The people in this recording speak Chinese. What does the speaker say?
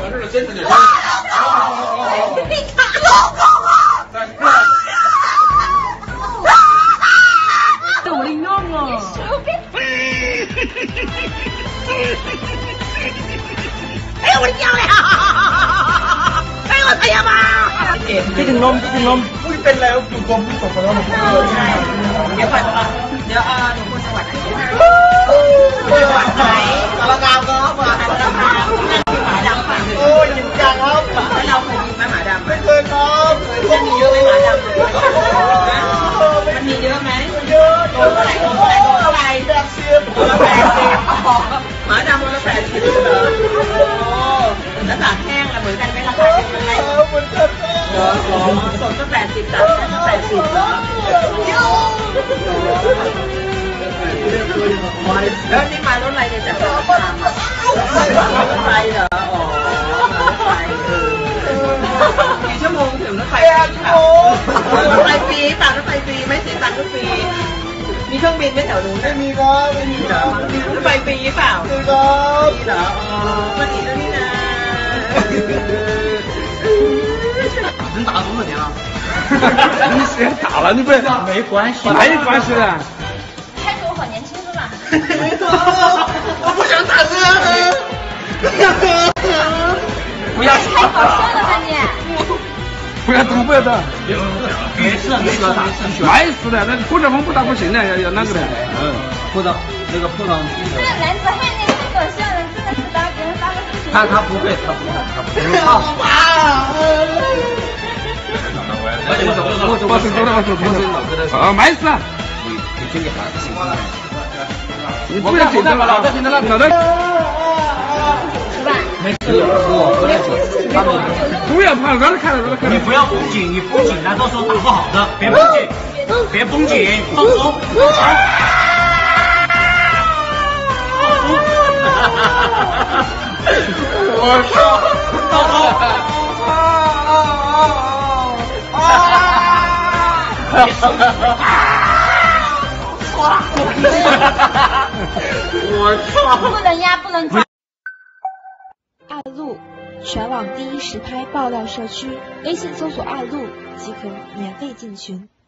事了，坚持点。 你打老公啊！ 我领养啊！ 哎呀，我的娘呀！哎呦，哎呀妈！ 这个ล้มไม่เป็นแล้วอยู่กรมผู้ปกครองเดี๋ยวก่อนเดี๋ยวหนูคนจังหวัดไหนจังหวัดไหนสารคามครับสารคามหมาดำป่ะโอ้ยจริงจังครับแล้วเราเคยมีหมาดำไม่เคยครับมันมีเยอะไหมหมาดำมันมีเยอะไหมเยอะโดนเท่าไหร่โดนเท่าไหร่ 80 โดน80หมาดำโดน80เหรอแล้วตากแห้งเหมือนกันไหมราคาเป็นยังไงเหมือนกันสดก็80ตากแห้งก็80เหรอแล้วนี่มารถอะไรเนี่ยจากสารคามรถไฟเหรออ๋อกี่ชั่วโมงถึงรถไฟรถไฟฟรีต่างรถไฟฟรีไม่เสียตังค์ก็ฟรีมีเครื่องบินไหมแถวนู้นไม่มีครับไม่มีเหรอรถไฟฟรีเปล่าคือครับฟรีเหรออ๋อก็ดีแล้วนี่นะ真打多少年了？你时间大了，你不没关系，没关系的。 开始我好年轻是吧？ 我不想打字。 不要太搞笑了吧你！ 不要动，不要动。 没事没事打， 没事的，那破阵风不打不行的，要那个的。 破到那个破到这个男子汉那太搞笑了，真的是给人发个视频。 他不会，他不会唱。 啊，没事。你不要紧张了，老的。 是吧？ 没事，我回来酒，他们不要怕，让他看了， 你不要绷紧，你绷紧了到时候打不好的，别绷紧，别绷紧，放松。 我操！ 放松。 我操！ 不能压，不能抓。 爱路，全网第一实拍爆料社区，微信搜索爱路即可免费进群。